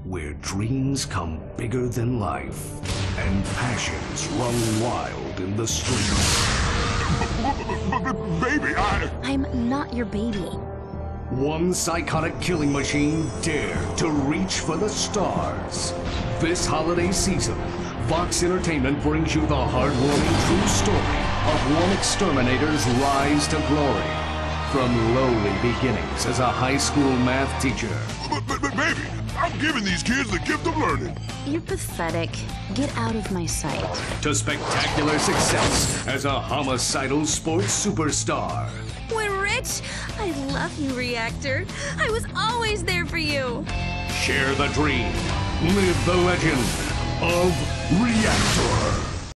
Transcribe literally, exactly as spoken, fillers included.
where dreams come bigger than life and passions run wild in the streets. Baby, I... I'm not your baby. One psychotic killing machine dared to reach for the stars. This holiday season, Vox Entertainment brings you the heartwarming true story of one exterminator's rise to glory. From lowly beginnings as a high school math teacher. But, but, but baby, I'm giving these kids the gift of learning. You're pathetic. Get out of my sight. To spectacular success as a homicidal sports superstar. We're rich. I love you, Reactor. I was always there for you. Share the dream. Live the legend of Reactor.